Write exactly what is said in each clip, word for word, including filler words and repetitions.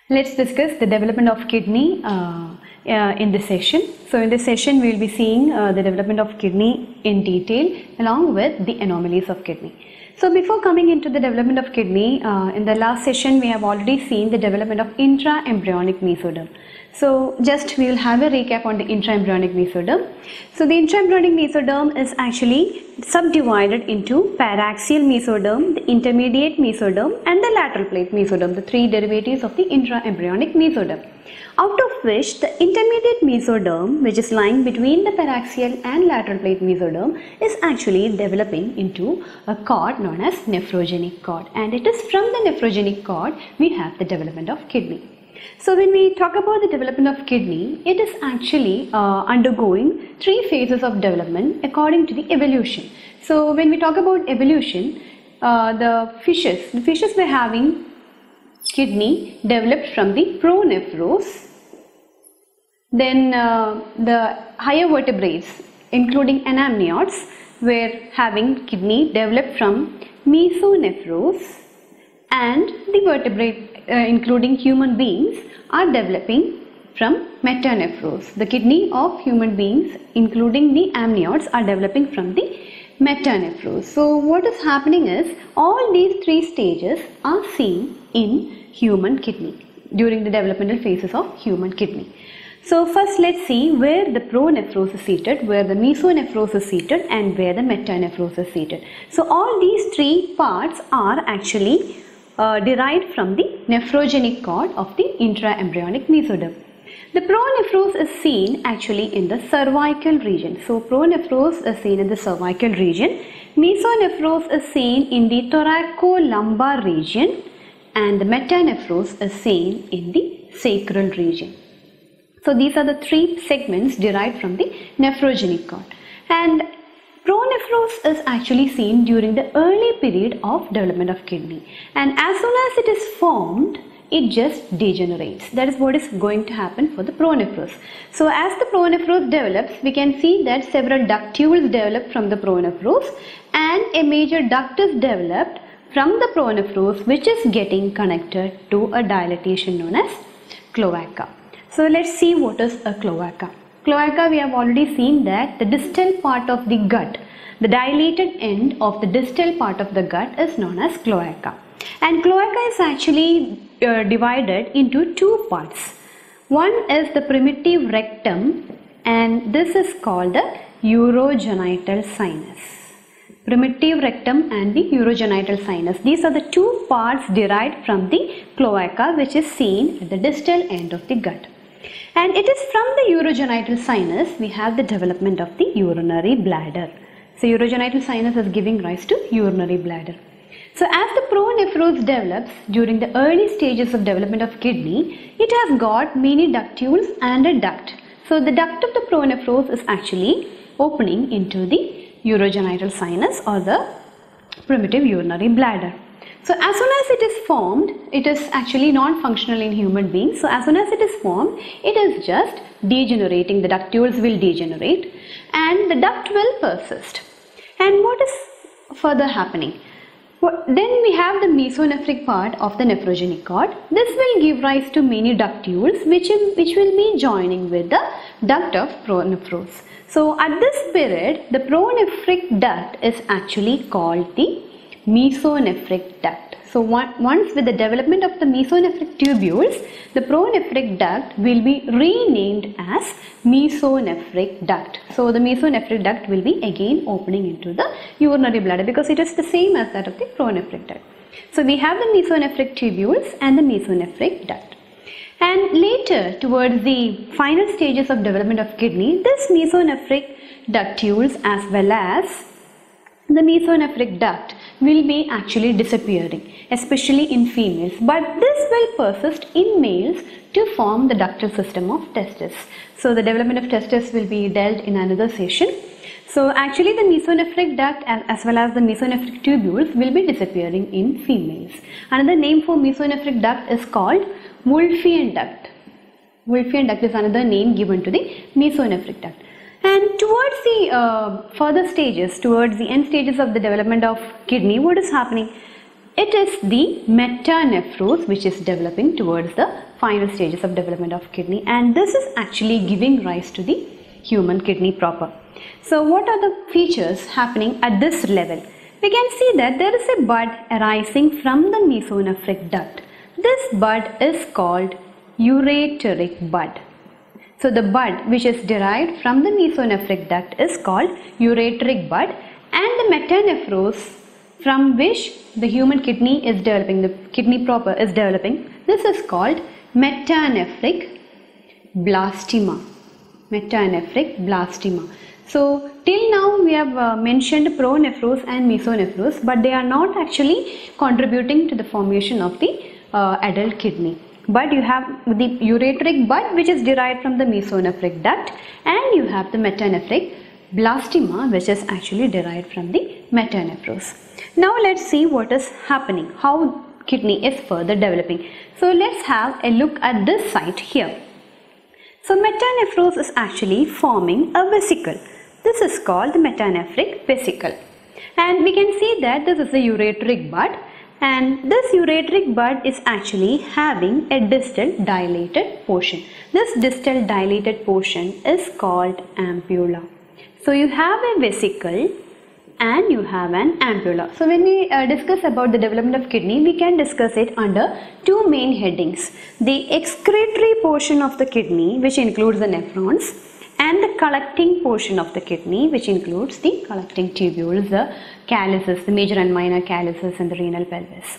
Let's discuss the development of kidney uh, uh, in this session. So in this session we will be seeing uh, the development of kidney in detail along with the anomalies of kidney. So before coming into the development of kidney, uh, in the last session we have already seen the development of intra-embryonic mesoderm. So just we will have a recap on the intra-embryonic mesoderm. So the intra-embryonic mesoderm is actually subdivided into paraxial mesoderm, the intermediate mesoderm and the lateral plate mesoderm, the three derivatives of the intra-embryonic mesoderm. Out of which the intermediate mesoderm, which is lying between the paraxial and lateral plate mesoderm, is actually developing into a cord known as nephrogenic cord, and it is from the nephrogenic cord we have the development of kidney. So when we talk about the development of kidney, it is actually uh, undergoing three phases of development according to the evolution. So when we talk about evolution, uh, the fishes, the fishes were having kidney developed from the pronephros. Then uh, the higher vertebrates including anamniotes were having kidney developed from mesonephros, and the vertebrate uh, including human beings are developing from metanephros. The kidney of human beings including the amniotes are developing from the metanephros. So what is happening is all these three stages are seen in human kidney during the developmental phases of human kidney. So first let's see where the pronephros is seated, where the mesonephros is seated and where the metanephros is seated. So all these three parts are actually uh, derived from the nephrogenic cord of the intra-embryonic mesoderm. The pronephros is seen actually in the cervical region. So pronephros is seen in the cervical region, mesonephros is seen in the thoracolumbar region, and the metanephros is seen in the sacral region. So these are the three segments derived from the nephrogenic cord. And pronephros is actually seen during the early period of development of kidney. And as soon as it is formed, it just degenerates. That is what is going to happen for the pronephros. So as the pronephros develops, we can see that several ductules develop from the pronephros and a major duct is developed from the pronephros, which is getting connected to a dilatation known as cloaca. So let's see what is a cloaca. Cloaca, we have already seen that the distal part of the gut, the dilated end of the distal part of the gut is known as cloaca. And cloaca is actually uh, divided into two parts. One is the primitive rectum, and this is called the urogenital sinus. Primitive rectum and the urogenital sinus. These are the two parts derived from the cloaca, which is seen at the distal end of the gut. And it is from the urogenital sinus we have the development of the urinary bladder. So urogenital sinus is giving rise to urinary bladder. So as the pronephros develops during the early stages of development of kidney, it has got many ductules and a duct. So the duct of the pronephros is actually opening into the urogenital sinus or the primitive urinary bladder. So as soon as it is formed, it is actually non-functional in human beings. So as soon as it is formed, it is just degenerating. The ductules will degenerate and the duct will persist. And what is further happening? Well, then we have the mesonephric part of the nephrogenic cord. This will give rise to many ductules which, which will be joining with the duct of pronephros. So at this period, the pronephric duct is actually called the mesonephric duct. So one, once with the development of the mesonephric tubules, the pronephric duct will be renamed as mesonephric duct. So the mesonephric duct will be again opening into the urinary bladder because it is the same as that of the pronephric duct. So we have the mesonephric tubules and the mesonephric duct. And later, towards the final stages of development of kidney, this mesonephric ductules as well as the mesonephric duct will be actually disappearing, especially in females, but this will persist in males to form the ductal system of testis. So the development of testis will be dealt in another session. So actually the mesonephric duct as well as the mesonephric tubules will be disappearing in females. Another name for mesonephric duct is called Wolffian duct. Wolffian duct is another name given to the mesonephric duct. And towards the uh, further stages, towards the end stages of the development of kidney, what is happening? it is the metanephros which is developing towards the final stages of development of kidney, and this is actually giving rise to the human kidney proper. So what are the features happening at this level? We can see that there is a bud arising from the mesonephric duct. This bud is called ureteric bud. So the bud which is derived from the mesonephric duct is called ureteric bud, and the metanephros from which the human kidney is developing, the kidney proper is developing, this is called metanephric blastema. Metanephric blastema. So till now we have uh, mentioned pronephros and mesonephros, but they are not actually contributing to the formation of the uh, adult kidney. But you have the ureteric bud which is derived from the mesonephric duct, and you have the metanephric blastema which is actually derived from the metanephros. Now let's see what is happening, how kidney is further developing. So let's have a look at this site here. So metanephros is actually forming a vesicle. This is called the metanephric vesicle, and we can see that this is the ureteric bud, and this ureteric bud is actually having a distal dilated portion. This distal dilated portion is called ampulla. So you have a vesicle and you have an ampulla. So when we uh, discuss about the development of kidney, we can discuss it under two main headings: the excretory portion of the kidney, which includes the nephrons, and the collecting portion of the kidney, which includes the collecting tubules, the calyces, the major and minor calyces, and the renal pelvis.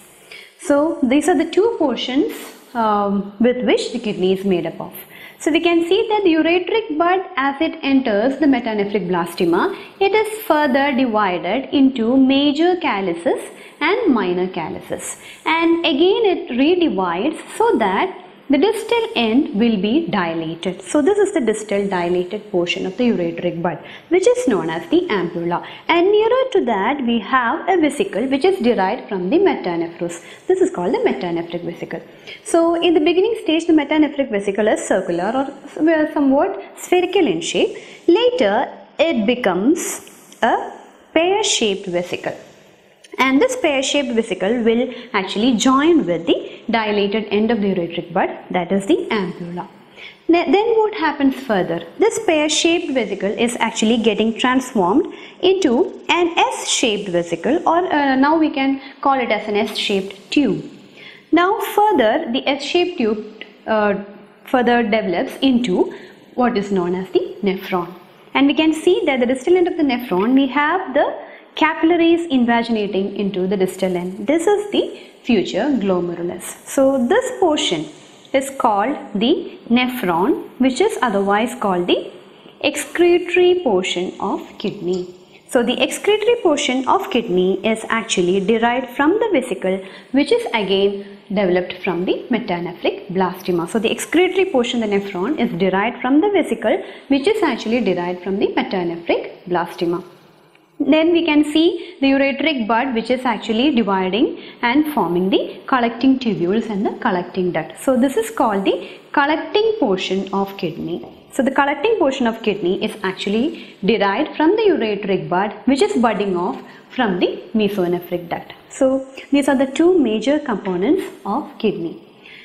So these are the two portions um, with which the kidney is made up of. So we can see that the ureteric bud, as it enters the metanephric blastema, it is further divided into major calyces and minor calyces, and again it redivides so that the distal end will be dilated. So this is the distal dilated portion of the ureteric bud, which is known as the ampulla, and nearer to that we have a vesicle which is derived from the metanephros. This is called the metanephric vesicle. So in the beginning stage, the metanephric vesicle is circular or somewhat spherical in shape. Later it becomes a pear-shaped vesicle, and this pear-shaped vesicle will actually join with the dilated end of the ureteric bud, that is the ampulla. Then what happens further? This pear-shaped vesicle is actually getting transformed into an S-shaped vesicle, or uh, now we can call it as an S-shaped tube. Now further the S-shaped tube uh, further develops into what is known as the nephron, and we can see that the distal end of the nephron, we have the capillaries invaginating into the distal end. This is the future glomerulus. So this portion is called the nephron, which is otherwise called the excretory portion of kidney. So the excretory portion of kidney is actually derived from the vesicle, which is again developed from the metanephric blastema. So the excretory portion, the nephron, is derived from the vesicle, which is actually derived from the metanephric blastema. Then we can see the ureteric bud, which is actually dividing and forming the collecting tubules and the collecting duct. So this is called the collecting portion of kidney. So the collecting portion of kidney is actually derived from the ureteric bud, which is budding off from the mesonephric duct. So these are the two major components of kidney.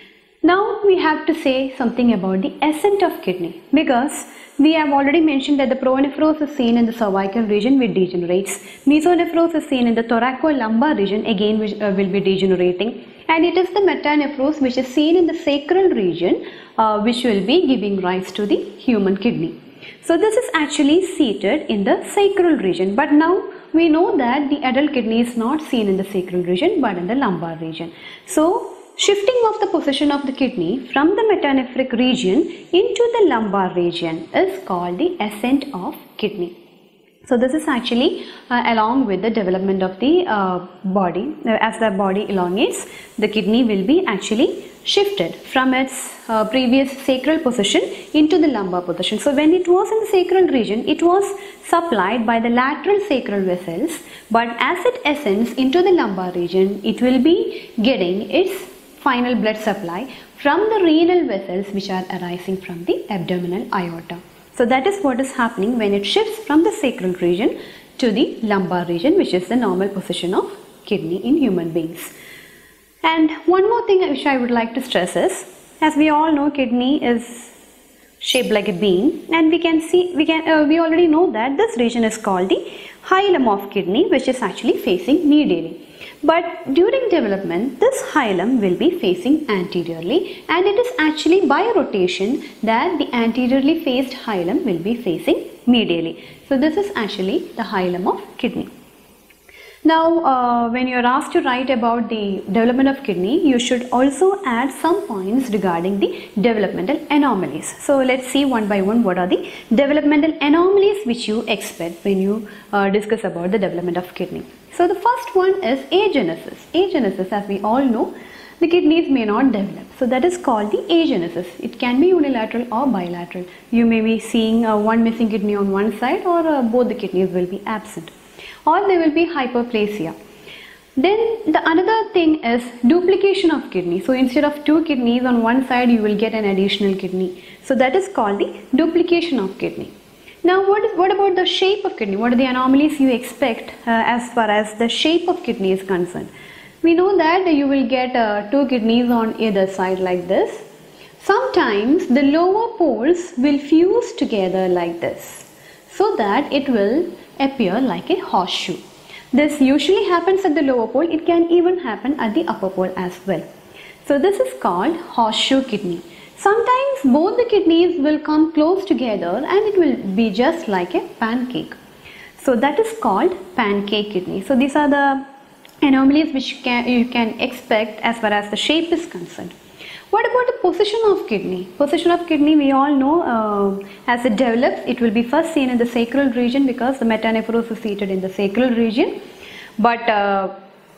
Now we have to say something about the ascent of kidney, because we have already mentioned that the pronephros is seen in the cervical region, which degenerates. Mesonephros is seen in the thoracolumbar region, again which uh, will be degenerating. And it is the metanephros which is seen in the sacral region, uh, which will be giving rise to the human kidney. So this is actually seated in the sacral region, but now we know that the adult kidney is not seen in the sacral region but in the lumbar region. So shifting of the position of the kidney from the metanephric region into the lumbar region is called the ascent of kidney. So this is actually uh, along with the development of the uh, body. As the body elongates, the kidney will be actually shifted from its uh, previous sacral position into the lumbar position. So when it was in the sacral region, it was supplied by the lateral sacral vessels, but as it ascends into the lumbar region, it will be getting its final blood supply from the renal vessels which are arising from the abdominal aorta. So that is what is happening when it shifts from the sacral region to the lumbar region, which is the normal position of kidney in human beings. And one more thing which I would like to stress is, as we all know, kidney is shaped like a bean, and we can see, we can, uh, we already know that this region is called the hilum of kidney, which is actually facing medially. But during development, this hilum will be facing anteriorly, and it is actually by rotation that the anteriorly faced hilum will be facing medially. So this is actually the hilum of kidney. Now, uh, when you are asked to write about the development of kidney, you should also add some points regarding the developmental anomalies. So, let's see one by one what are the developmental anomalies which you expect when you uh, discuss about the development of kidney. So, the first one is agenesis. Agenesis, as we all know, the kidneys may not develop. So, that is called the agenesis. It can be unilateral or bilateral. You may be seeing uh, one missing kidney on one side, or uh, both the kidneys will be absent, or there will be hyperplasia. Then the another thing is duplication of kidney. So instead of two kidneys on one side, you will get an additional kidney. So that is called the duplication of kidney. Now what is what about the shape of kidney? What are the anomalies you expect uh, as far as the shape of kidney is concerned? We know that you will get uh, two kidneys on either side like this. Sometimes the lower poles will fuse together like this, so that it will appear like a horseshoe. This usually happens at the lower pole. It can even happen at the upper pole as well. So this is called horseshoe kidney. Sometimes both the kidneys will come close together and it will be just like a pancake. So that is called pancake kidney. So these are the anomalies which you can, you can expect as far as the shape is concerned. What about the position of kidney? Position of kidney, we all know, uh, as it develops, it will be first seen in the sacral region because the metanephros is seated in the sacral region. But uh,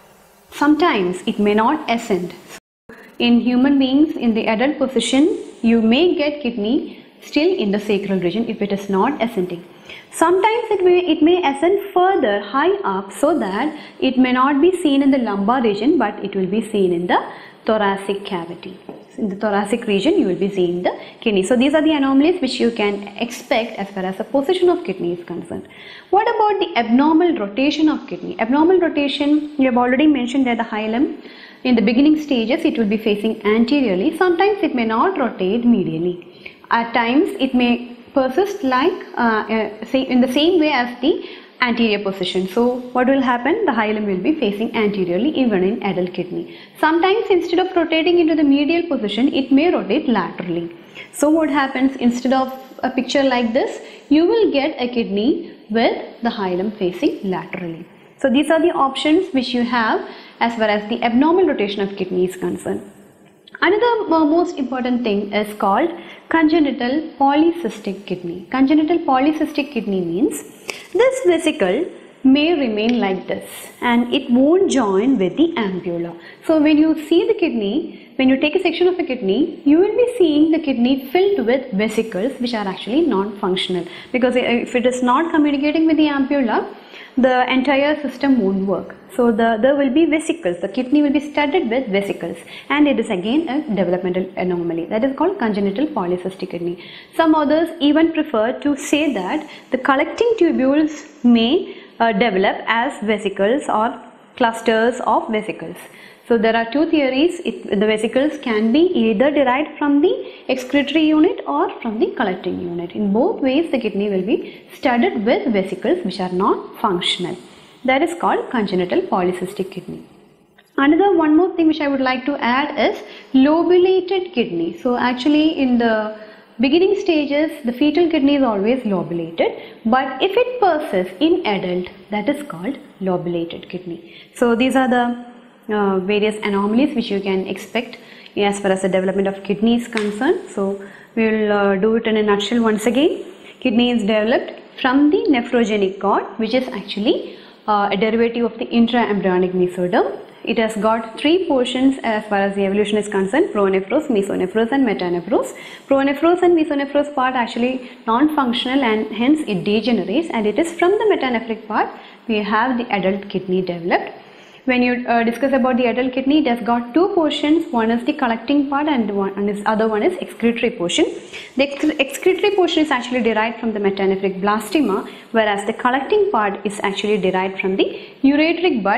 sometimes it may not ascend. So in human beings, in the adult position, you may get kidney still in the sacral region if it is not ascending. Sometimes it may, it may ascend further high up so that it may not be seen in the lumbar region, but it will be seen in the thoracic cavity. In the thoracic region, you will be seeing the kidney. So these are the anomalies which you can expect as far as the position of kidney is concerned. What about the abnormal rotation of kidney? Abnormal rotation, we have already mentioned that the hilum in the beginning stages it will be facing anteriorly. Sometimes it may not rotate medially. At times it may persist like uh, uh, say in the same way as the anterior position. So what will happen? The hilum will be facing anteriorly even in adult kidney. Sometimes instead of rotating into the medial position, it may rotate laterally. So what happens? Instead of a picture like this, you will get a kidney with the hilum facing laterally. So these are the options which you have as far as the abnormal rotation of kidney is concerned. Another uh, most important thing is called congenital polycystic kidney. Congenital polycystic kidney means this vesicle may remain like this and it won't join with the ampulla. So when you see the kidney, when you take a section of a kidney, you will be seeing the kidney filled with vesicles which are actually non-functional, because if it is not communicating with the ampulla, the entire system won't work. So the, there will be vesicles, the kidney will be studded with vesicles, and it is again a developmental anomaly that is called congenital polycystic kidney. Some others even prefer to say that the collecting tubules may uh, develop as vesicles or clusters of vesicles. So there are two theories. It, the vesicles can be either derived from the excretory unit or from the collecting unit. In both ways, the kidney will be studded with vesicles which are not functional. That is called congenital polycystic kidney. Another one more thing which I would like to add is lobulated kidney. So actually in the beginning stages, the fetal kidney is always lobulated, but if it persists in adult, that is called lobulated kidney. So these are the Uh, various anomalies which you can expect as far as the development of kidney is concerned. So we will uh, do it in a nutshell once again. Kidney is developed from the nephrogenic cord, which is actually uh, a derivative of the intraembryonic mesoderm. It has got three portions as far as the evolution is concerned: pronephros, mesonephros and metanephros. Pronephros and mesonephros part actually non-functional and hence it degenerates, and it is from the metanephric part we have the adult kidney developed. When you uh, discuss about the adult kidney, it has got two portions. One is the collecting part and one is other one is excretory portion. The ex excretory portion is actually derived from the metanephric blastema, whereas the collecting part is actually derived from the ureteric bud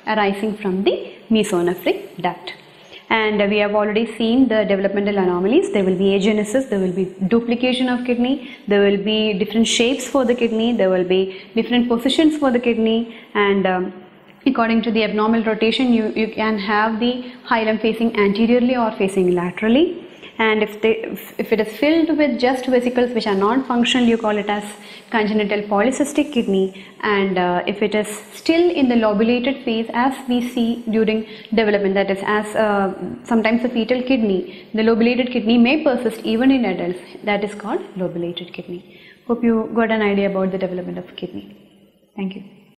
arising from the mesonephric duct. And we have already seen the developmental anomalies. There will be agenesis, there will be duplication of kidney, there will be different shapes for the kidney, there will be different positions for the kidney, and um, according to the abnormal rotation, you, you can have the hilum facing anteriorly or facing laterally. And if, they, if, if it is filled with just vesicles which are non-functional, you call it as congenital polycystic kidney. And uh, if it is still in the lobulated phase, as we see during development, that is, as uh, sometimes the fetal kidney, the lobulated kidney may persist even in adults. That is called lobulated kidney. Hope you got an idea about the development of kidney. Thank you.